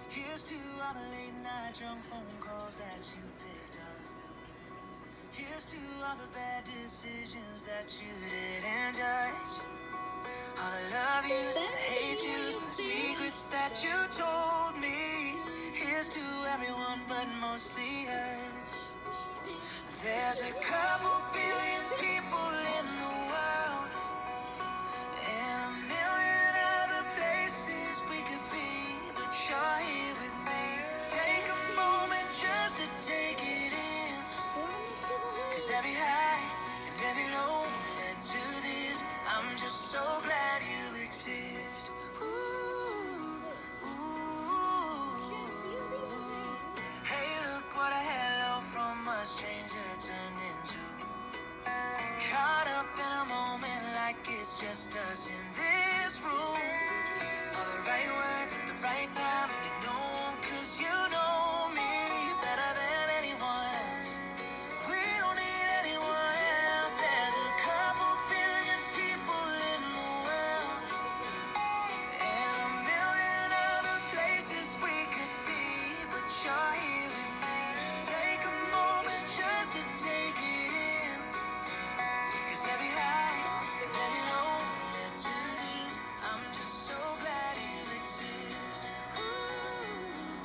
Here's to all the late night drunk phone calls that you picked up. Here's to all the bad decisions that you didn't judge. All the love yous and the hate yous and the secrets that you told me. Here's to everyone but mostly us. There's a couple billion people in the world, and a million other places we could be, but you're here with me. Take a moment just to take it in, 'cause every high and every low led to this. I'm just so glad you exist. Ooh, ooh. Hey, look what a hello from a stranger turned into. Caught up in a moment like it's just us in this room. All the right words at the right time, and you know 'em 'cause you know me better than anyone else. We don't need anyone else. There's a couple billion people in the world, and a million other places we could be, but you're here with me. Take a moment just to take it in, 'cause every high and every low led to this. I'm just so glad you exist. Ooh,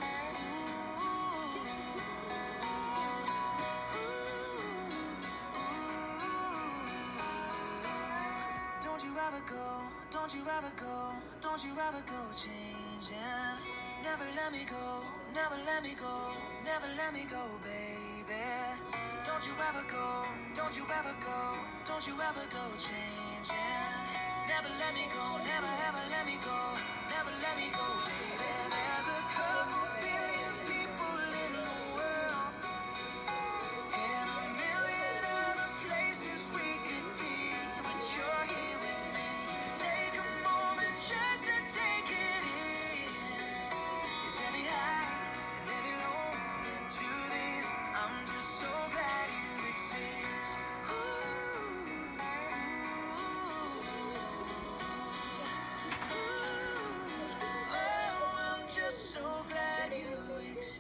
don't you ever go, don't you ever go, don't you ever go changing. Never let me go, never let me go, never let me go, baby. Don't you ever go, don't you ever go, don't you ever go changing. Never let me go, never ever let me go, never let me go, baby. There's a couple billion people in the world, and a million other places we could be, but you're here with me. Take a moment just to take it in, 'cause every high and every low led to this. I'm just so glad you exist. Ooh, ooh, oh, I'm just so glad you exist.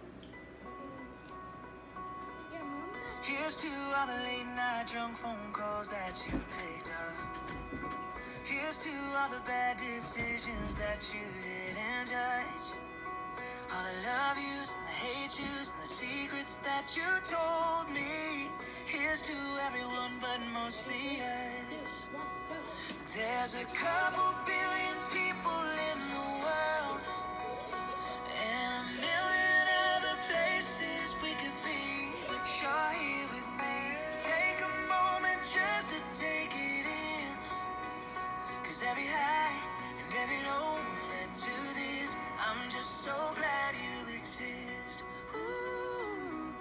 Here's to all the late night drunk phone calls that you picked up. Here's to all the bad decisions that you didn't judge. All the love yous and the hate yous and the secrets that you told me. Here's to everyone but mostly us. There's a couple billion people in the world, and a million other places we could be, but you're here with me. Take a moment just to take it in, 'cause every high and every low led to this. I'm just so glad you exist. Ooh,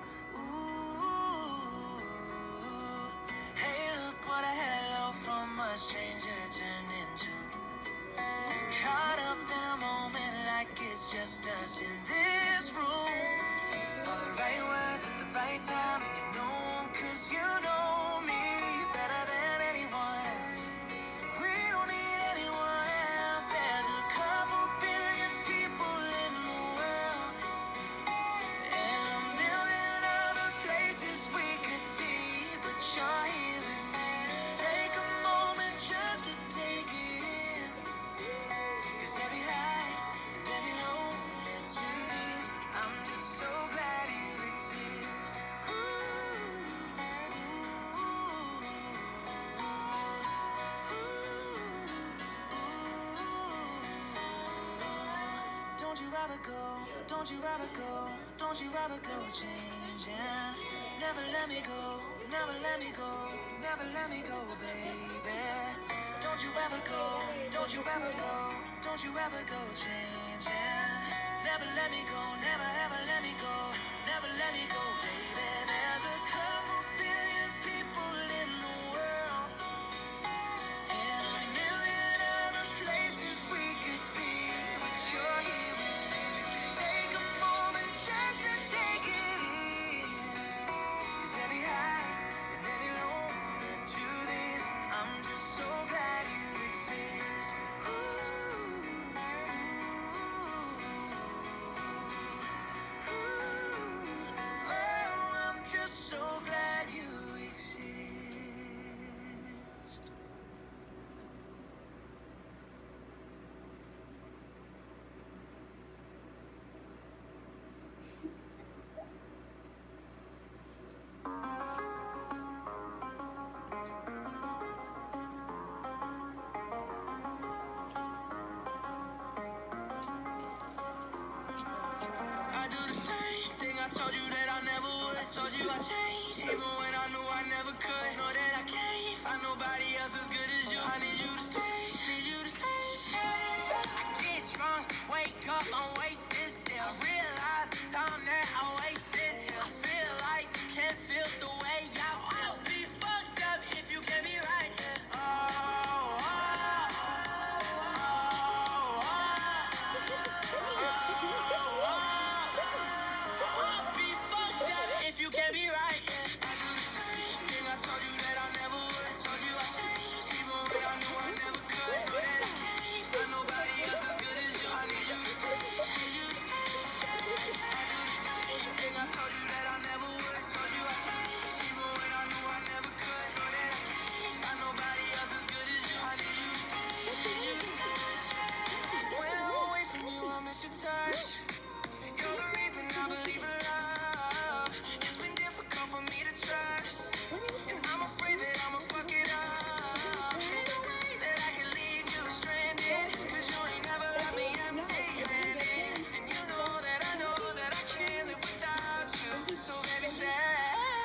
ooh. Hey, look what a hello from a stranger turned into. Caught up in a moment like it's just us in this room. All the right words at the right time, and you know 'em 'cause you know me better than anyone else. We don't need anyone else. There's a couple billion people in the world, and a million other places we could be, but you're here with me. Take a moment just to take it in, 'cause every high and every low led to this. I'm just so glad you exist. Ooh, don't you ever go, don't you ever go, don't you ever go changing. Never let me go, never let me go, never let me go, baby. Don't you ever go, don't you ever go, don't you ever go changing. Never let me go, never ever let me go, never let me go, baby. There's a couple billion people in the world, and a million other places we could be, but you're here with me. Take a moment just to take it in, 'cause every high and every low led to this. I'm just so glad you exist. Ooh, ooh. told you that I never would. I told you I changed, even when I knew I never could. Know that I can't find nobody else as good as you. I need you to stay, need you to stay. I get drunk, wake up, I'm wasted still. I realize the time that I wasted here. I feel like you can't feel the way I feel. I'll be fucked up if you can't be right here. Oh, oh, oh, I'll be fucked up if you can't be right here. I do the same thing. I told you that I never would. I told you I changed, even when I knew I never could. Know that I can't find nobody else as good as you. I need you to stay, need you to stay. I do the same thing. I told you that I never would. I told you I changed, even when I knew I never could. Know that I can't find nobody else as good as you. I need you to stay, need you to stay. When I'm away from you, I miss your touch. You're the reason I believe in love. It's been difficult for me to trust, and I'm afraid that I'ma fuck it up. Ain't no way that I can leave you stranded, 'cause you ain't never left me empty-handed. And you know that I can't live without you. So baby, stay.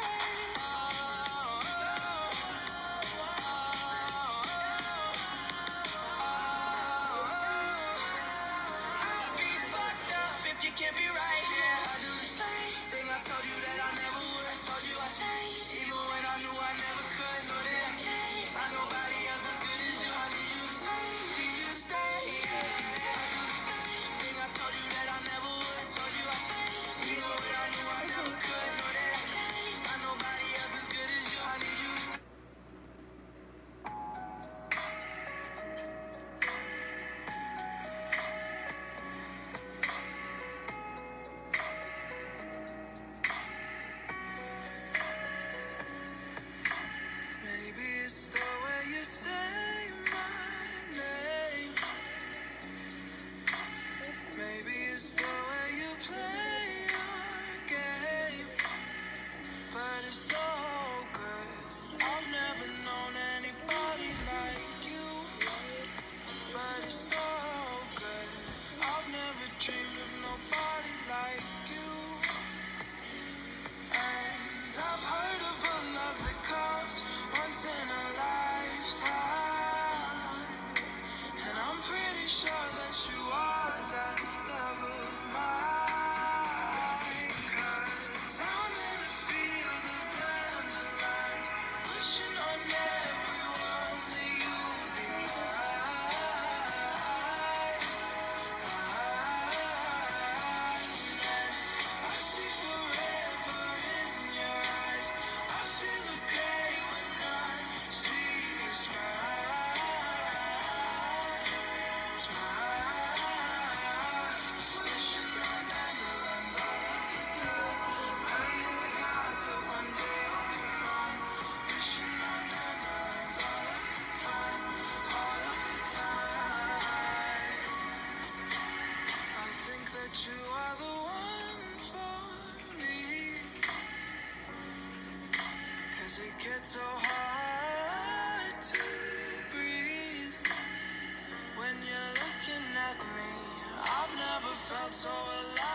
I'll be fucked up if you can't be right here. I do the same thing. I told you that I never would. I told you I changed, even when I knew I never could. Know that I can't find nobody else as good as you. I need you to stay, need you to stay. Yeah. I do the same thing. I told you that I never would. I told you I changed, even when I knew I never could. Know that I can't find nobody else as good as you. I need you to stay. Maybe it's the way you say my name. Maybe it's the way you play your game. But it's so good. I've never known anybody like you. But it's so good. I've never dreamed of nobody like you. And I've heard of a love that comes once in a lifetime. And I'm pretty sure that you are that love of mine. 'Cause I'm in a field of dandelions, wishing on everyone that you'd be mine. I see forever in your eyes. I feel okay when I see you smile. Smile. Wishing on dandelions all of the time. Praying to God that one day you'll be mine. Wishing on dandelions all of the time. All of the time. I think that you are the one for me. 'Cause it gets so hard to breathe when you're looking at me. I've never felt so alive.